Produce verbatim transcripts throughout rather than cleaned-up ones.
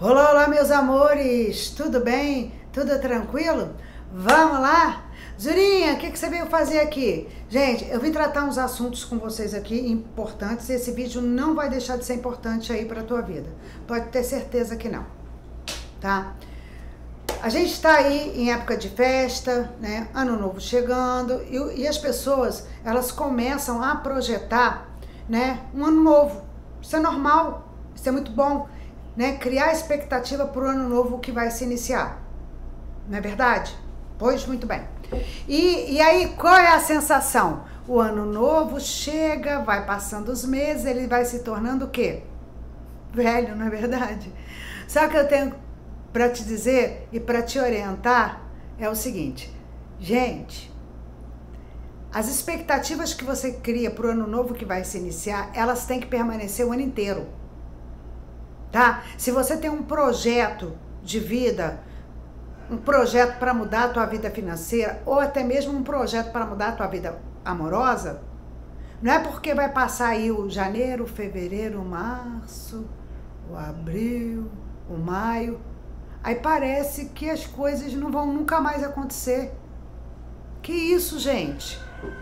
Olá, olá, meus amores, tudo bem? Tudo tranquilo? Vamos lá? Zurinha, o que, que você veio fazer aqui? Gente, eu vim tratar uns assuntos com vocês aqui importantes e esse vídeo não vai deixar de ser importante aí pra tua vida. Pode ter certeza que não, tá? A gente tá aí em época de festa, né? Ano novo chegando e, e as pessoas, elas começam a projetar, né? Um ano novo. Isso é normal, isso é muito bom. Né, criar expectativa para o ano novo que vai se iniciar, não é verdade? Pois muito bem. E, e aí, qual é a sensação? O ano novo chega, vai passando os meses, ele vai se tornando o quê? Velho, não é verdade? Só que eu tenho para te dizer e para te orientar é o seguinte, gente, as expectativas que você cria para o ano novo que vai se iniciar, elas têm que permanecer o ano inteiro. Tá? Se você tem um projeto de vida, um projeto para mudar a tua vida financeira, ou até mesmo um projeto para mudar a tua vida amorosa, não é porque vai passar aí o janeiro, fevereiro, março, o abril, o maio, aí parece que as coisas não vão nunca mais acontecer. Que isso, gente?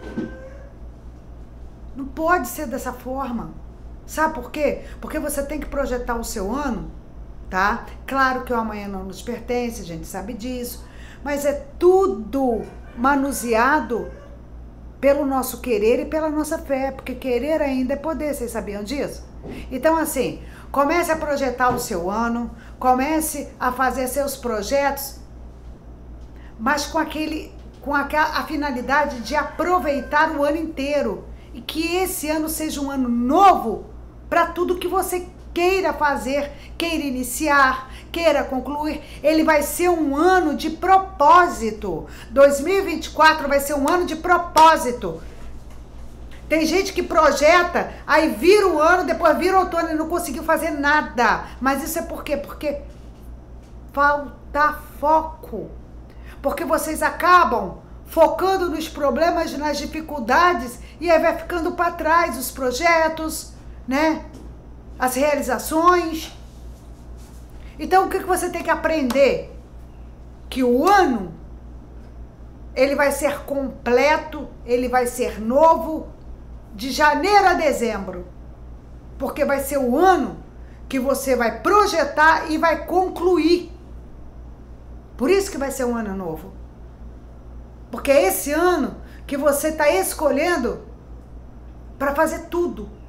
Não pode ser dessa forma. Sabe por quê? Porque você tem que projetar o seu ano, tá? Claro que o amanhã não nos pertence, a gente sabe disso, mas é tudo manuseado pelo nosso querer e pela nossa fé, porque querer ainda é poder, vocês sabiam disso? Então, assim, comece a projetar o seu ano, comece a fazer seus projetos, mas com aquele, com a, a finalidade de aproveitar o ano inteiro e que esse ano seja um ano novo para tudo que você queira fazer, queira iniciar, queira concluir. Ele vai ser um ano de propósito. dois mil e vinte e quatro vai ser um ano de propósito. Tem gente que projeta, aí vira o ano, depois vira o outono e não conseguiu fazer nada. Mas isso é por quê? Porque falta foco. Porque vocês acabam focando nos problemas, nas dificuldades, e aí vai ficando para trás os projetos, né? As realizações. Então, o que você tem que aprender? Que o ano, ele vai ser completo, ele vai ser novo, de janeiro a dezembro. Porque vai ser o ano que você vai projetar e vai concluir. Por isso que vai ser um ano novo. Porque é esse ano que você está escolhendo para fazer tudo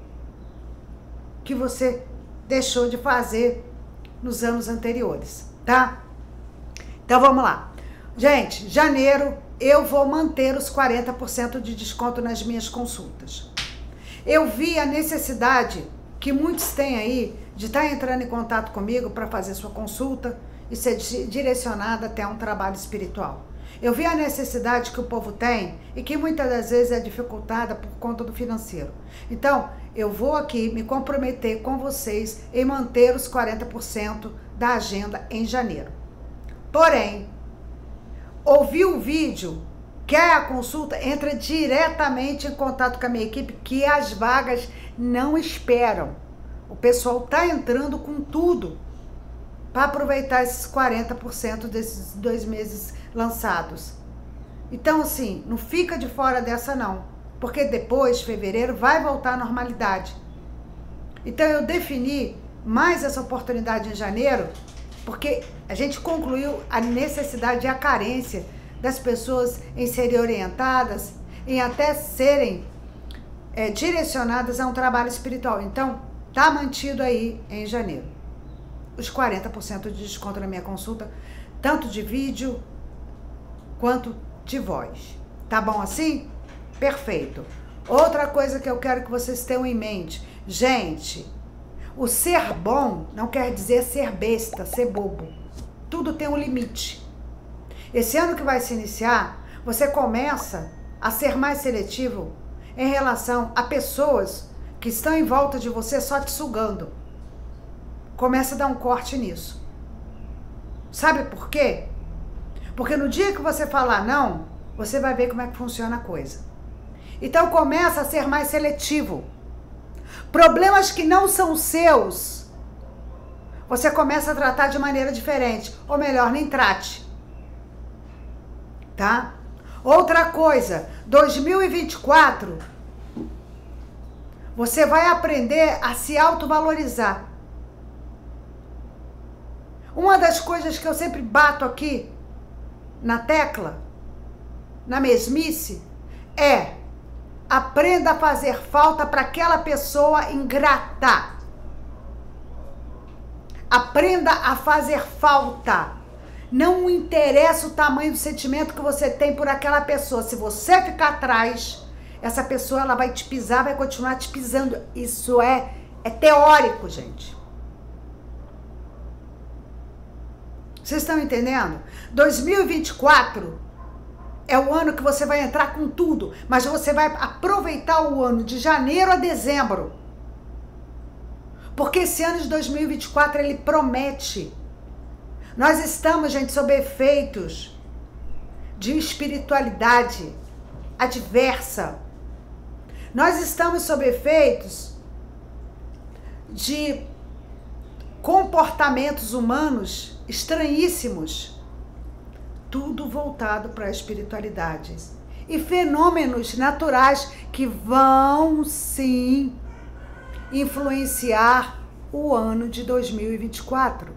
que você deixou de fazer nos anos anteriores, tá? Então vamos lá. Gente, janeiro eu vou manter os quarenta por cento de desconto nas minhas consultas. Eu vi a necessidade que muitos têm aí de estar entrando em contato comigo para fazer sua consulta e ser direcionada até um trabalho espiritual. Eu vi a necessidade que o povo tem e que muitas das vezes é dificultada por conta do financeiro. Então, eu vou aqui me comprometer com vocês em manter os quarenta por cento da agenda em janeiro. Porém, ouviu o vídeo, quer a consulta, entra diretamente em contato com a minha equipe, que as vagas não esperam. O pessoal está entrando com tudo para aproveitar esses quarenta por cento desses dois meses lançados. Então, assim, não fica de fora dessa não, porque depois, fevereiro, vai voltar à normalidade. Então, eu defini mais essa oportunidade em janeiro, porque a gente concluiu a necessidade e a carência das pessoas em serem orientadas, em até serem é, direcionadas a um trabalho espiritual. Então, tá mantido aí em janeiro os quarenta por cento de desconto na minha consulta, tanto de vídeo quanto de voz. Tá bom assim? Perfeito. Outra coisa que eu quero que vocês tenham em mente. Gente, o ser bom não quer dizer ser besta, ser bobo. Tudo tem um limite. Esse ano que vai se iniciar, você começa a ser mais seletivo em relação a pessoas que estão em volta de você só te sugando. Começa a dar um corte nisso. Sabe por quê? Porque no dia que você falar não, você vai ver como é que funciona a coisa. Então começa a ser mais seletivo. Problemas que não são seus, você começa a tratar de maneira diferente. Ou melhor, nem trate. Tá? Outra coisa, dois mil e vinte e quatro, você vai aprender a se autovalorizar. Uma das coisas que eu sempre bato aqui, na tecla, na mesmice, é: aprenda a fazer falta para aquela pessoa ingrata. Aprenda a fazer falta. Não interessa o tamanho do sentimento que você tem por aquela pessoa. Se você ficar atrás, essa pessoa ela vai te pisar, vai continuar te pisando. Isso é, é teórico, gente. Vocês estão entendendo? dois mil e vinte e quatro é o ano que você vai entrar com tudo, mas você vai aproveitar o ano de janeiro a dezembro. Porque esse ano de dois mil e vinte e quatro, ele promete. Nós estamos, gente, sob efeitos de espiritualidade adversa. Nós estamos sob efeitos de comportamentos humanos estranhíssimos. Tudo voltado para a espiritualidade. E fenômenos naturais que vão, sim, influenciar o ano de dois mil e vinte e quatro.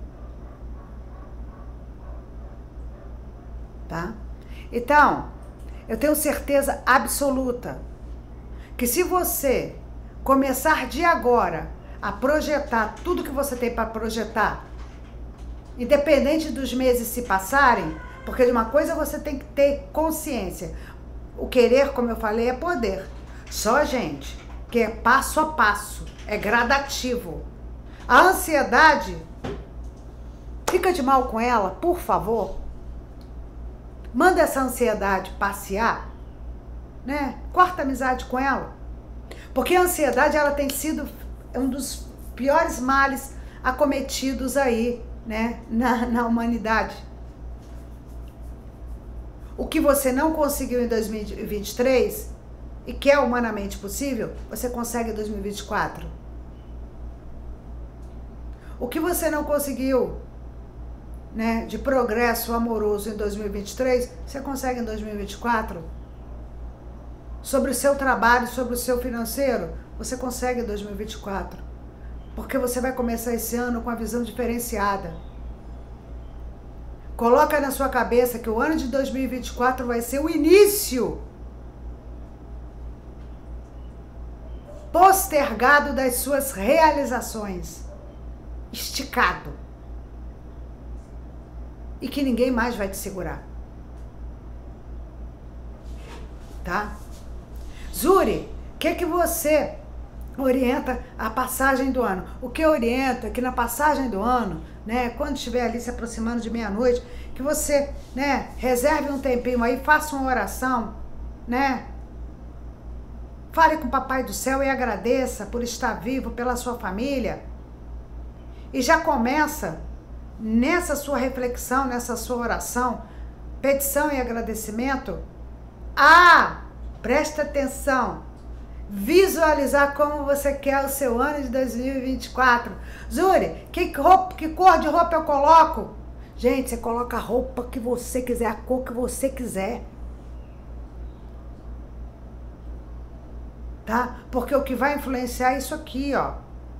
Tá? Então, eu tenho certeza absoluta que se você começar de agora a projetar tudo que você tem para projetar, independente dos meses se passarem, porque de uma coisa você tem que ter consciência. O querer, como eu falei, é poder. Só, gente, que é passo a passo, é gradativo. A ansiedade, fica de mal com ela, por favor. Manda essa ansiedade passear, né? Corta amizade com ela. Porque a ansiedade, ela tem sido um dos piores males acometidos aí, né? Na, na humanidade. O que você não conseguiu em dois mil e vinte e três e que é humanamente possível, você consegue em dois mil e vinte e quatro. O que você não conseguiu, né, de progresso amoroso em dois mil e vinte e três, você consegue em dois mil e vinte e quatro. Sobre o seu trabalho, sobre o seu financeiro, você consegue em dois mil e vinte e quatro. Porque você vai começar esse ano com uma visão diferenciada. Coloca na sua cabeça que o ano de dois mil e vinte e quatro vai ser o início postergado das suas realizações. Esticado. E que ninguém mais vai te segurar. Tá? Zuri, o que que você orienta a passagem do ano? O que orienta que na passagem do ano, né, quando estiver ali se aproximando de meia-noite, que você, né, reserve um tempinho aí, faça uma oração, né? Fale com o Papai do Céu e agradeça por estar vivo, pela sua família. E já começa nessa sua reflexão, nessa sua oração, petição e agradecimento, a, presta atenção, visualizar como você quer o seu ano de dois mil e vinte e quatro. Zuri, que, roupa, que cor de roupa eu coloco? Gente, você coloca a roupa que você quiser, a cor que você quiser. Tá? Porque o que vai influenciar é isso aqui, ó.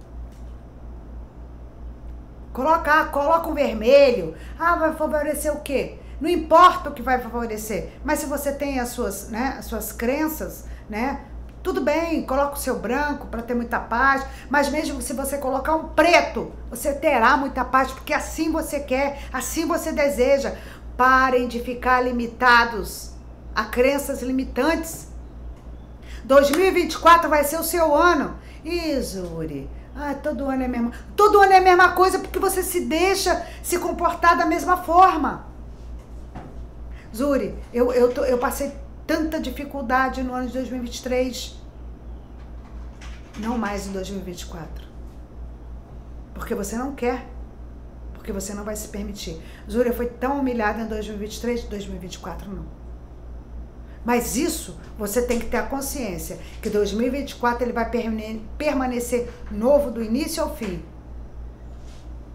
Coloca, coloca um vermelho. Ah, vai favorecer o quê? Não importa o que vai favorecer. Mas se você tem as suas, né, as suas crenças, né? Tudo bem, coloca o seu branco para ter muita paz. Mas mesmo se você colocar um preto, você terá muita paz, porque assim você quer, assim você deseja. Parem de ficar limitados a crenças limitantes. dois mil e vinte e quatro vai ser o seu ano. Ih, Zuri, ah, todo ano é a mesma. Todo ano é a mesma coisa porque você se deixa se comportar da mesma forma. Zuri, eu, eu, tô, eu passei tanta dificuldade no ano de dois mil e vinte e três. Não mais em dois mil e vinte e quatro. Porque você não quer. Porque você não vai se permitir. Zuri, eu fui tão humilhada em dois mil e vinte e três, dois mil e vinte e quatro não. Mas isso, você tem que ter a consciência que dois mil e vinte e quatro ele vai permanecer novo do início ao fim.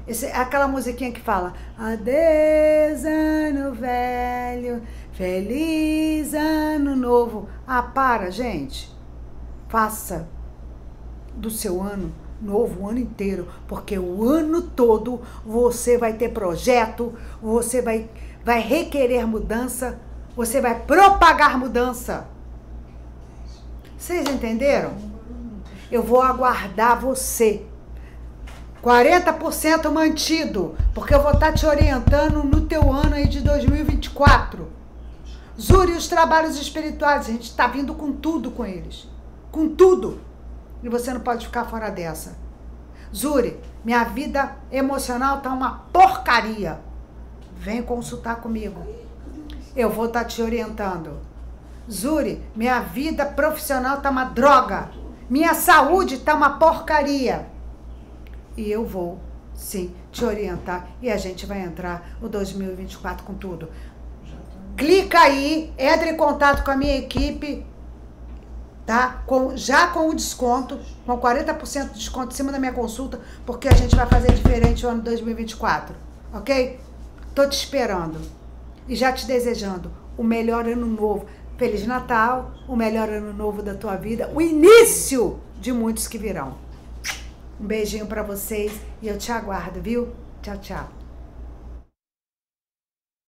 Esse, aquela musiquinha que fala adeus ano velho, feliz ano novo. Ah, para, gente. Faça do seu ano novo o ano inteiro, porque o ano todo você vai ter projeto, você vai, vai requerer mudança, você vai propagar mudança. Vocês entenderam? Eu vou aguardar você. quarenta por cento mantido, porque eu vou estar te orientando no teu ano aí de dois mil e vinte e quatro. Zuri, os trabalhos espirituais, a gente está vindo com tudo com eles. Com tudo. E você não pode ficar fora dessa. Zuri, minha vida emocional tá uma porcaria. Vem consultar comigo. Eu vou estar te orientando. Zuri, minha vida profissional tá uma droga. Minha saúde tá uma porcaria. E eu vou, sim, te orientar. E a gente vai entrar no dois mil e vinte e quatro com tudo. Clica aí, entra em contato com a minha equipe, tá? Com, já com o desconto, com quarenta por cento de desconto em cima da minha consulta, porque a gente vai fazer diferente no ano dois mil e vinte e quatro, ok? Tô te esperando e já te desejando o melhor ano novo. Feliz Natal, o melhor ano novo da tua vida, o início de muitos que virão. Um beijinho pra vocês e eu te aguardo, viu? Tchau, tchau.